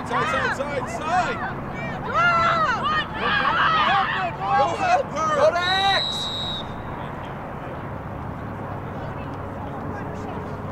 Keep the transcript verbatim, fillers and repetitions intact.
Side, side, side, side, side. Go help her. Go to X.